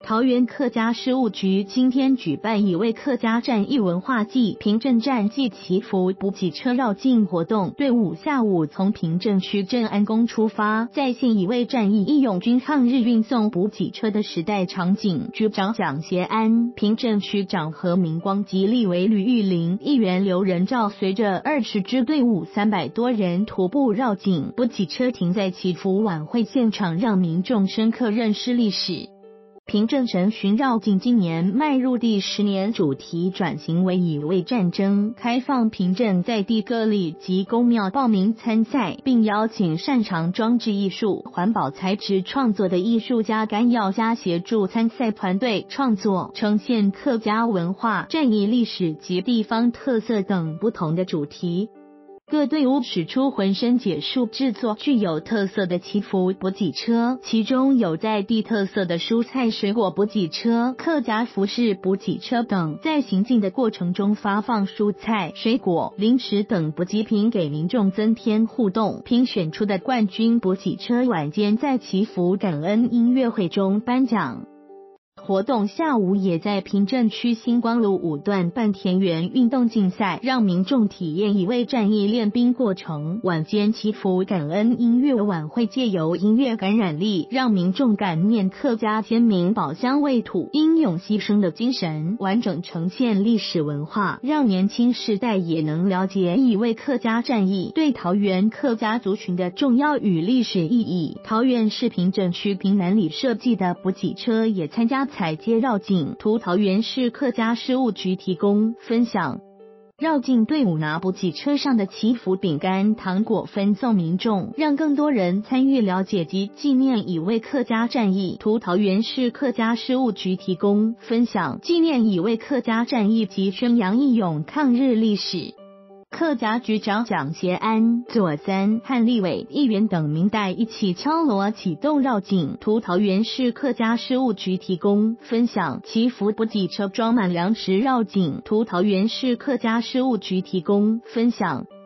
桃园客家事务局今天举办以为客家战役文化祭平镇战绩祈福补给车绕境活动，队伍下午从平镇区镇安宫出发，再现以为战役义勇军抗日运送补给车的时代场景。局长蒋协安、平镇区长何明光及立委吕玉玲、议员刘仁照随着20支队伍300多人徒步绕境，补给车停在祈福晚会现场，让民众深刻认识历史。平镇神巡绕境今年迈入第10年，主题转型为以为战争，开放平镇在地各里及公庙报名参赛，并邀请擅长装置艺术、环保材质创作的艺术家、干药家协助参赛团队创作，呈现客家文化、战役历史及地方特色等不同的主题。各队伍使出浑身解数制作具有特色的祈福补给车，其中有在地特色的蔬菜水果补给车、客家服饰补给车等，在行进的过程中发放蔬菜、水果、零食等补给品给民众增添互动。评选出的冠军补给车晚间在祈福感恩音乐会中颁奖。活动下午也在平镇区新光路5段办田园运动竞赛，让民众体验以为战役练兵过程。晚间祈福感恩音乐晚会借由音乐感染力，让民众感念客家先民保乡卫土、英勇牺牲的精神，完整呈现历史文化，让年轻世代也能了解以为客家战役对桃园客家族群的重要与历史意义。桃园市平镇区平南里设计的补给车也参加采接绕境，图桃园市客家事务局提供分享。绕境队伍拿补给车上的祈福饼干、糖果分送民众，让更多人参与了解及纪念以为客家战役。图桃园市客家事务局提供分享，纪念以为客家战役及宣扬义勇抗日历史。客家局长蒋协安、左三和立委议员等民代一起敲锣启动绕境。图桃园市客家事务局提供分享，祈福补给车装满粮食绕境。图桃园市客家事务局提供分享。